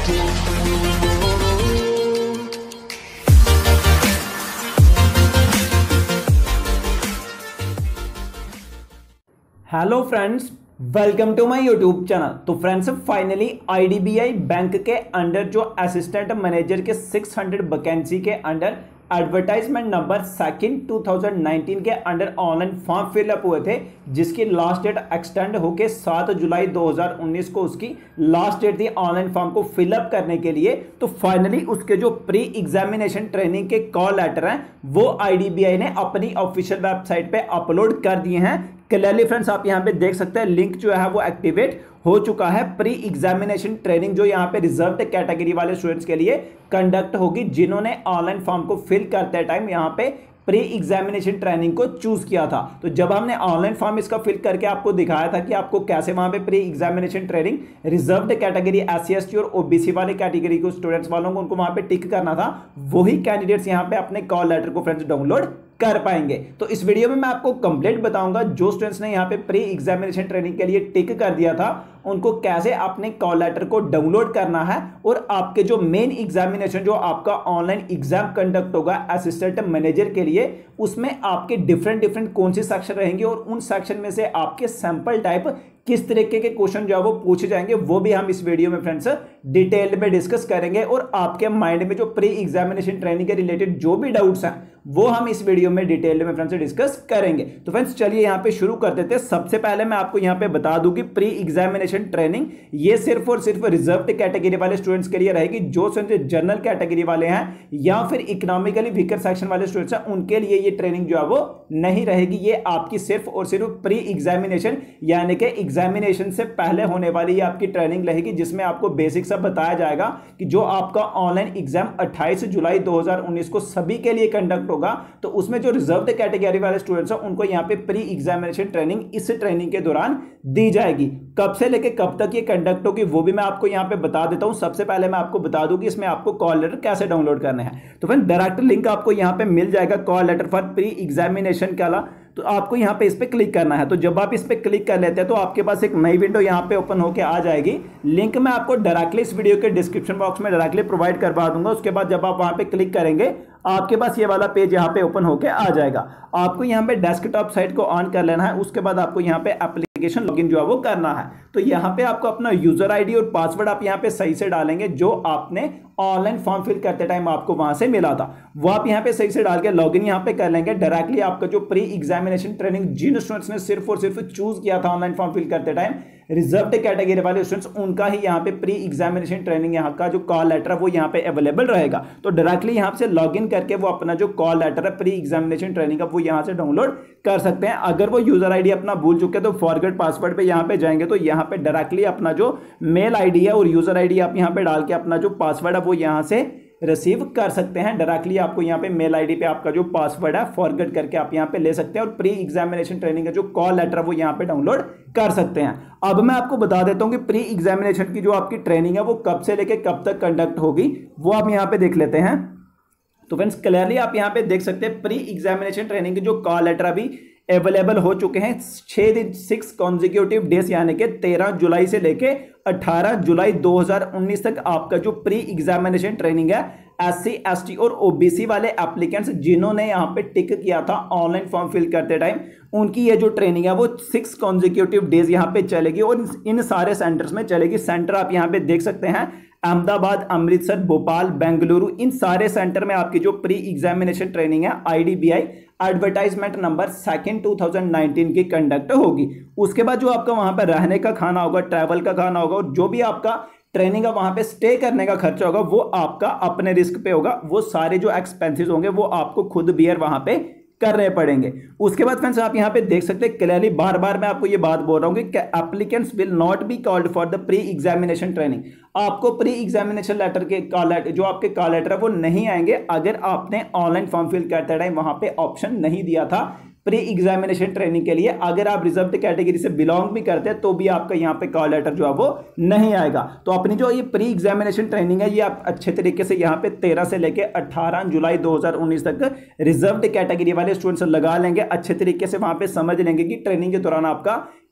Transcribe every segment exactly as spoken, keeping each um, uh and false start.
Hello friends, welcome to my YouTube channel. तो friends, finally IDBI bank के under जो assistant manager के छह सौ वैकेंसी के अंडर एडवर्टाइजमेंट नंबर सेकंड दो हज़ार उन्नीस के अंडर ऑनलाइन फॉर्म फिलअप हुए थे, जिसकी लास्ट डेट एक्सटेंड होकर सात जुलाई दो हज़ार उन्नीस को उसकी लास्ट डेट थी ऑनलाइन फॉर्म को फिलअप करने के लिए। तो फाइनली उसके जो प्री एग्जामिनेशन ट्रेनिंग के कॉल लेटर हैं वो आईडीबीआई ने अपनी ऑफिशियल वेबसाइट पे अपलोड कर दिए हैं। क्लियरली फ्रेंड्स, आप यहाँ पे देख सकते हैं लिंक जो है वो एक्टिवेट हो चुका है। प्री एग्जामिनेशन ट्रेनिंग जो यहाँ पे रिजर्व्ड कैटेगरी वाले स्टूडेंट्स के लिए कंडक्ट होगी, जिन्होंने ऑनलाइन फॉर्म को फिल करते टाइम यहाँ पे प्री एग्जामिनेशन ट्रेनिंग को चूज किया था। तो जब हमने ऑनलाइन फॉर्म इसका फिल करके आपको दिखाया था कि आपको कैसे वहां पे pre examination training reserved category S C S T और ओबीसी वाले कैटेगरी को स्टूडेंट्स वालों को उनको वहां पे टिक करना था, वही कैंडिडेट्स यहां पे अपने कॉल लेटर को फ्रेंड्स डाउनलोड कर पाएंगे। तो इस वीडियो में मैं आपको कंप्लीट बताऊंगा जो स्टूडेंट्स ने यहाँ पे प्री एग्जामिनेशन ट्रेनिंग के लिए टिक कर दिया था उनको कैसे अपने कॉल लेटर को डाउनलोड करना है, और आपके जो मेन एग्जामिनेशन जो आपका ऑनलाइन एग्जाम कंडक्ट होगा असिस्टेंट मैनेजर के लिए, उसमें आपके डिफरेंट डिफरेंट कौन से सेक्शन रहेंगे और उन सेक्शन में से आपके सैंपल टाइप किस तरीके के क्वेश्चन जो है वो पूछे जाएंगे, वो भी हम इस वीडियो में फ्रेंड्स डिटेल में डिस्कस करेंगे। और आपके माइंड में जो प्री एग्जामिनेशन ट्रेनिंग के रिलेटेड जो भी डाउट्स हैं वो हम इस वीडियो में डिटेल में फ्रेंड्स डिस्कस करेंगे। तो फ्रेंड्स चलिए यहाँ पे शुरू कर देते हैं। सबसे पहले मैं आपको यहाँ पे बता दूं कि प्री एग्जामिनेशन ट्रेनिंग ये सिर्फ और सिर्फ रिजर्व्ड कैटेगरी वाले स्टूडेंट्स के लिए रहेगी। जो जनरल कैटेगरी वाले हैं या फिर इकोनॉमिकली वीकर सेक्शन वाले स्टूडेंट्स हैं उनके लिए ये ट्रेनिंग जो है वो नहीं रहेगी। ये आपकी सिर्फ और सिर्फ प्री एग्जामिनेशन यानी कि एग्जामिनेशन से पहले होने वाली ये आपकी ट्रेनिंग रहेगी, जिसमें आपको बेसिक सब बताया जाएगा कि जो आपका ऑनलाइन एग्जाम अट्ठाईस जुलाई दो हज़ार उन्नीस को सभी के लिए कंडक्ट होगा, तो उसमें जो रिजर्व्ड कैटेगरी वाले स्टूडेंट्स हैं उनको यहां पे प्री एग्जामिनेशन ट्रेनिंग इस ट्रेनिंग के दौरान दी जाएगी। कब से लेके कब तक ये कंडक्ट होगी वो भी मैं आपको यहां पे बता देता हूं। सबसे पहले मैं आपको बता दूं कि इसमें आपको कॉल लेटर कैसे डाउनलोड करने हैं। तो फ्रेंड, डायरेक्ट लिंक आपको यहां पे मिल जाएगा call letter for pre examination का। तो आपको यहां पे इस पे क्लिक करना है। तो जब आप इस पे क्लिक कर लेते हैं तो आपके पास एक नई विंडो यहां पे ओपन होकर आ जाएगी। लिंक मैं आपको डायरेक्टली इस वीडियो के डिस्क्रिप्शन बॉक्स में डायरेक्टली प्रोवाइड करवा दूंगा। उसके बाद जब आप वहां पे क्लिक करेंगे आपके पास ये वाला पेज यहाँ पे ओपन होके आ जाएगा। आपको यहाँ पे डेस्कटॉप साइट को ऑन कर लेना है। उसके बाद आपको यहाँ पे एप्लीकेशन लॉगिन जो है वो करना है। तो यहाँ पे आपको अपना यूजर आईडी और पासवर्ड आप यहाँ पे सही से डालेंगे, जो आपने ऑनलाइन फॉर्म फिल करते टाइम आपको वहां से मिला था वो आप यहाँ पे सही से डाल के लॉगिन यहाँ पे कर लेंगे। डायरेक्टली आपका जो प्री एग्जामिनेशन ट्रेनिंग जिन स्टूडेंट्स ने सिर्फ और सिर्फ चूज किया था ऑनलाइन फॉर्म फिल करते टाइम रिजर्व्ड कैटेगरी वाले स्टूडेंट्स, उनका ही यहाँ पे प्री एग्जामिनेशन ट्रेनिंग यहाँ का जो कॉल लेटर है वो यहाँ पे अवेलेबल रहेगा। तो डायरेक्टली यहाँ से लॉगिन करके वो अपना जो कॉल लेटर है प्री एग्जामिनेशन ट्रेनिंग का वो यहाँ से डाउनलोड कर सकते हैं। अगर वो यूजर आईडी अपना भूल चुके तो फॉरगेट पासवर्ड पे यहाँ पे जाएंगे तो यहाँ पे डायरेक्टली अपना जो मेल आईडी है और यूजर आईडी आप यहाँ पे डाल के अपना जो पासवर्ड है वो यहाँ से रिसीव कर सकते हैं। डायरेक्टली आपको यहाँ पे मेल आईडी पे आपका जो पासवर्ड है फॉरगेट करके आप यहाँ पे ले सकते हैं और प्री एग्जामिनेशन ट्रेनिंग का जो कॉल लेटर है वो यहाँ पे डाउनलोड कर सकते हैं। अब मैं आपको बता देता हूँ कि प्री एग्जामिनेशन की जो आपकी ट्रेनिंग है वो कब से लेके कब तक कंडक्ट होगी, वो आप यहाँ पे देख लेते हैं। तो फ्रेंड्स, क्लियरली आप यहाँ पे देख सकते हैं प्री एग्जामिनेशन ट्रेनिंग के जो कॉल लेटर अभी अवेलेबल हो चुके हैं। छह दिन सिक्स कॉन्जिक्यूटिव डेज यानी कि तेरह जुलाई से लेके अठारह जुलाई दो हज़ार उन्नीस तक आपका जो प्री एग्जामिनेशन ट्रेनिंग है एस सी एस टी और ओबीसी वाले एप्लीकेंट्स जिन्होंने यहाँ पे टिक किया था ऑनलाइन फॉर्म फिल करते टाइम, उनकी ये जो ट्रेनिंग है वो सिक्स कॉन्जिक्यूटिव डेज यहाँ पे चलेगी और इन सारे सेंटर्स में चलेगी। सेंटर आप यहाँ पे देख सकते हैं अहमदाबाद, अमृतसर, भोपाल, बेंगलुरु, इन सारे सेंटर में आपकी जो प्री एग्जामिनेशन ट्रेनिंग है आईडीबीआई एडवर्टाइजमेंट नंबर सेकंड दो हज़ार उन्नीस की कंडक्ट होगी। उसके बाद जो आपका वहां पर रहने का खाना होगा, ट्रैवल का खाना होगा और जो भी आपका ट्रेनिंग है वहां पे स्टे करने का खर्चा होगा वो आपका अपने रिस्क पे होगा। वो सारे जो एक्सपेंसेस होंगे वो आपको खुद बियर वहां पे करने पड़ेंगे। उसके बाद फ्रेंड्स आप यहाँ पे देख सकते हैं क्लियरली, बार बार मैं आपको ये बात बोल रहा हूँ कि applicants will not be called for the pre examination training. आपको प्री एग्जामिनेशन लेटर के कॉल जो आपके कॉल लेटर है वो नहीं आएंगे अगर आपने ऑनलाइन फॉर्म फिल करते टाइम वहां पे ऑप्शन नहीं दिया था प्री एग्जामिनेशन ट्रेनिंग के लिए। अगर आप रिजर्व्ड कैटेगरी से बिलोंग भी करते हैं तो भी आपका यहाँ पे कॉल लेटर जो है वो नहीं आएगा। तो अपनी जो ये प्री एग्जामिनेशन ट्रेनिंग है ये आप अच्छे तरीके से यहाँ पे तेरह से लेके अठारह जुलाई दो हज़ार उन्नीस तक रिजर्व्ड कैटेगरी वाले स्टूडेंट्स लगा लेंगे, अच्छे तरीके से वहां पे समझ लेंगे कि ट्रेनिंग के दौरान आपका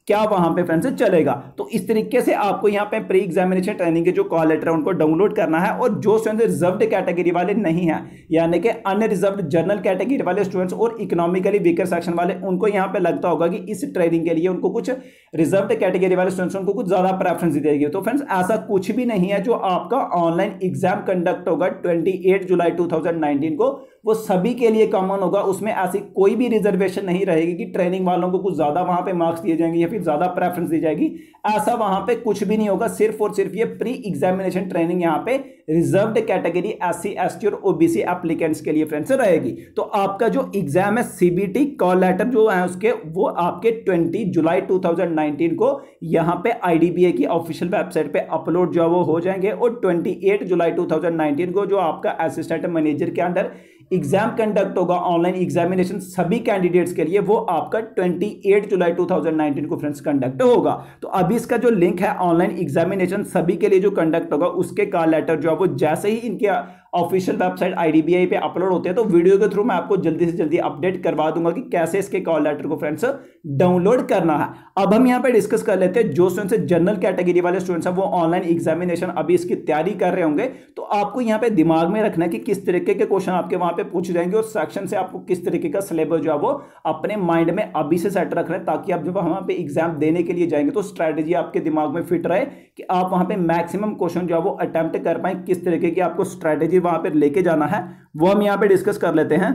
क्या वहां पे फ्रेंड्स चलेगा। तो इस तरीके से आपको यहाँ पे प्री एग्जामिनेशन ट्रेनिंग के जो कॉल लेटर है उनको डाउनलोड करना है। और जो स्टूडेंट्स रिजर्व्ड कैटेगरी वाले नहीं है, यानी कि अनरिजर्व्ड जनरल कैटेगरी वाले स्टूडेंट्स और इकोनॉमिकली वीकर सेक्शन वाले, उनको यहाँ पे लगता होगा कि इस ट्रेनिंग के लिए उनको कुछ रिजर्व्ड कैटेगरी वाले स्टूडेंट्स उनको कुछ ज्यादा प्रेफरेंस दी जाएगी। तो फ्रेंड्स ऐसा कुछ भी नहीं है। जो आपका ऑनलाइन एग्जाम कंडक्ट होगा अट्ठाईस जुलाई दो हज़ार उन्नीस को, वो सभी के लिए कॉमन होगा। उसमें ऐसी कोई भी रिजर्वेशन नहीं रहेगी कि ट्रेनिंग वालों को कुछ ज्यादा वहां पे मार्क्स दिए जाएंगे या फिर ज्यादा प्रेफरेंस दी जाएगी। ऐसा वहां पे कुछ भी नहीं होगा। सिर्फ और सिर्फ ये प्री एग्जामिनेशन ट्रेनिंग यहाँ पे रिजर्व्ड कैटेगरी एससी एसटी और ओबीसी एप्लीकेंट्स के लिए फ्रेंड्स रहेगी। तो आपका जो एग्जाम है सीबीटी कॉल लेटर जो है उसके, वो आपके बीस जुलाई दो हज़ार उन्नीस को यहाँ पे आईडीबीआई की ऑफिशियल वेबसाइट पे अपलोड जो वो हो जाएंगे। और अट्ठाईस जुलाई दो हज़ार उन्नीस को जो आपका असिस्टेंट मैनेजर के अंदर एग्जाम कंडक्ट होगा ऑनलाइन एग्जामिनेशन सभी कैंडिडेट्स के लिए, वो आपका अट्ठाईस जुलाई दो हज़ार उन्नीस को फ्रेंड्स कंडक्ट होगा। तो अभी इसका जो लिंक है ऑनलाइन एग्जामिनेशन सभी के लिए जो कंडक्ट होगा उसके कॉल लेटर जो है वो जैसे ही इनके ऑफिशियल वेबसाइट आईडीबीआई पे अपलोड होते हैं तो वीडियो के थ्रू मैं आपको जल्दी से जल्दी अपडेट करवा दूंगा कि कैसे इसके कॉल लेटर को फ्रेंड्स डाउनलोड करना है। अब हम यहाँ पे डिस्कस कर लेते हैं जो स्टूडेंट्स जनरल कैटेगरी वाले स्टूडेंट्स हैं वो ऑनलाइन एग्जामिनेशन अभी इसकी तैयारी कर रहे होंगे। तो आपको यहाँ पे दिमाग में रखना है कि किस तरीके के क्वेश्चन आपके वहां पे पूछ जाएंगे और सेक्शन से आपको किस तरीके का सिलेबस जो है वो अपने माइंड में अभी से सेट रखना है, ताकि आप जब वहां पे एग्जाम देने के लिए जाएंगे तो स्ट्रैटेजी आपके दिमाग में फिट रहे कि आप वहां पे मैक्सिमम क्वेश्चन जो है वो अटेम्प्ट कर पाए। किस तरीके की आपको स्ट्रैटेजी वहां पे लेके जाना है वो हम यहां पे डिस्कस कर लेते हैं।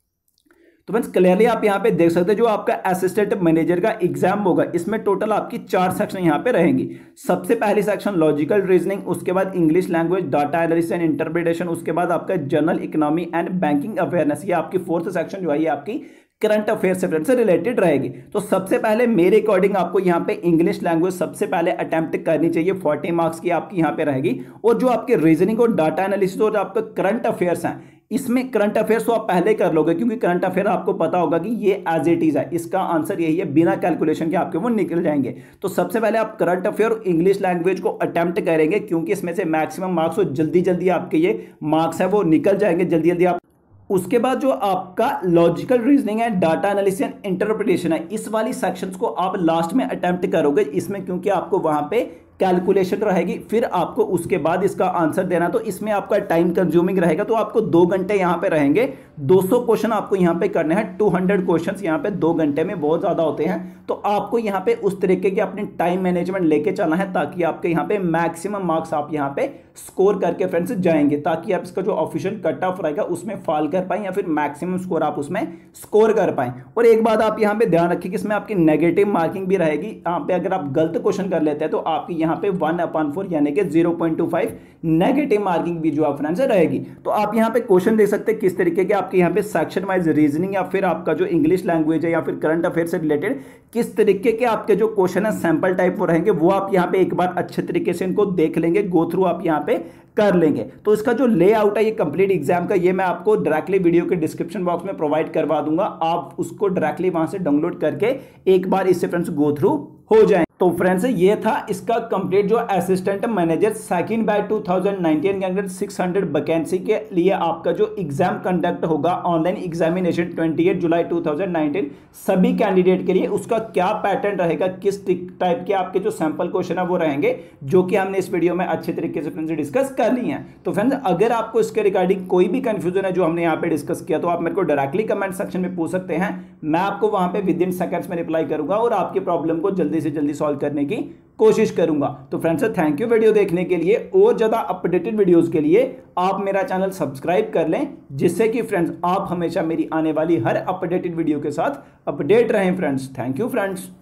तो फ्रेंड्स क्लियरली आप यहां पे देख सकते हैं जो आपका असिस्टेंट मैनेजर का एग्जाम होगा इसमें टोटल आपकी चार सेक्शन यहां पे रहेंगी। सबसे पहली सेक्शन लॉजिकल रीजनिंग, उसके बाद English language, data analysis and interpretation, उसके बाद आपका general economy and banking awareness. ये आपकी फोर्थ सेक्शन जो है ये आपकी करंट अफेयर से फ्रेंड्स से रिलेटेड रहेगी। तो सबसे पहले मेरे अकॉर्डिंग आपको यहाँ पे इंग्लिश लैंग्वेज सबसे पहले अटेम्प्ट करनी चाहिए, चालीस मार्क्स की आपकी यहाँ पे रहेगी। और जो आपके रीजनिंग और डाटा एनालिसिस और आपका करंट अफेयर्स हैं, इसमें करंट अफेयर्स तो आप पहले कर लोगे क्योंकि करंट अफेयर आपको पता होगा कि ये एज इट इज है, इसका आंसर यही है, बिना कैलकुलेशन के आपके वो निकल जाएंगे। तो सबसे पहले आप करंट अफेयर और इंग्लिश लैंग्वेज को अटेम्प्ट करेंगे क्योंकि इसमें से मैक्सिमम मार्क्स और जल्दी जल्दी आपके ये मार्क्स है वो निकल जाएंगे जल्दी जल्दी आप। उसके बाद जो आपका लॉजिकल रीजनिंग है, डाटा एनालिसिस एंड इंटरप्रिटेशन है, इस वाली सेक्शंस को आप लास्ट में अटेम्प्ट करोगे इसमें, क्योंकि आपको वहां पे कैलकुलेशन रहेगी, फिर आपको उसके बाद इसका आंसर देना। तो इसमें आपका टाइम कंज्यूमिंग रहेगा। तो आपको दो घंटे यहाँ पे रहेंगे, दो सौ क्वेश्चन आपको यहाँ पे करने हैं, दो सौ क्वेश्चंस यहाँ पे दो घंटे में बहुत ज्यादा होते हैं। तो आपको यहाँ पे उस तरीके के अपनी टाइम मैनेजमेंट लेके चलना है ताकि आपके यहाँ पे मैक्सिमम मार्क्स आप यहाँ पे स्कोर करके फ्रेंड्स जाएंगे, ताकि आप इसका जो ऑफिशियल कट ऑफ रहेगा उसमें फॉल कर पाए या फिर मैक्सिमम स्कोर आप उसमें स्कोर कर पाए। और एक बात आप यहाँ पे ध्यान रखिए कि इसमें आपकी नेगेटिव मार्किंग भी रहेगी। यहाँ पे अगर आप गलत क्वेश्चन कर लेते हैं तो आपकी यहाँ पे वन अपॉन फोर यानी कि zero point two five negative marking भी जो फ्रेंड्स रहेगी। तो आप यहाँ पे क्वेश्चन देख सकते हैं किस तरीके के आपके यहाँ पे सेक्शन वाइज रीजनिंग या फिर आपका जो इंग्लिश लैंग्वेज है या फिर करंट अफेयर से रिलेटेड किस तरीके के आपके जो क्वेश्चन है सैंपल टाइप वो रहेंगे, वो आप यहाँ पे एक बार अच्छे तरीके से इनको देख लेंगे, गो थ्रू आप यहाँ पे कर लेंगे। तो इसका जो लेआउट है ये कंप्लीट एग्जाम का, ये मैं आपको डायरेक्टली वीडियो के डिस्क्रिप्शन बॉक्स में प्रोवाइड करवा दूंगा। आप उसको डायरेक्टली वहां से डाउनलोड करके एक बार इससे फ्रेंड्स गो थ्रू हो जाए। तो फ्रेंड्स ये था इसका कंप्लीट जो असिस्टेंट मैनेजर सेकंड बैच दो हज़ार उन्नीस के अंदर छह सौ वैकेंसी के लिए आपका जो एग्जाम कंडक्ट होगा ऑनलाइन एग्जामिनेशन अट्ठाईस जुलाई दो हज़ार उन्नीस सभी कैंडिडेट के लिए, उसका क्या पैटर्न रहेगा, किस टाइप के आपके जो सैंपल क्वेश्चन है वो रहेंगे, जो कि हमने इस वीडियो में अच्छे तरीके से फ्रेंड्स डिस्कस कर ली है। तो फ्रेंड्स अगर आपको इसके रिगार्डिंग कोई भी कंफ्यूजन है जो हमने यहाँ पे डिस्कस किया तो आप मेरे को डायरेक्टली कमेंट सेक्शन में पूछ सकते हैं, मैं आपको वहां पे विद इन सेकंड्स में रिप्लाई करूंगा और आपकी प्रॉब्लम को जल्दी से जल्दी सॉल्व करने की कोशिश करूंगा। तो फ्रेंड्स थैंक यू वीडियो देखने के लिए। और ज्यादा अपडेटेड वीडियोस के लिए आप मेरा चैनल सब्सक्राइब कर लें, जिससे कि फ्रेंड्स आप हमेशा मेरी आने वाली हर अपडेटेड वीडियो के साथ अपडेट रहें फ्रेंड्स। Thank you friends.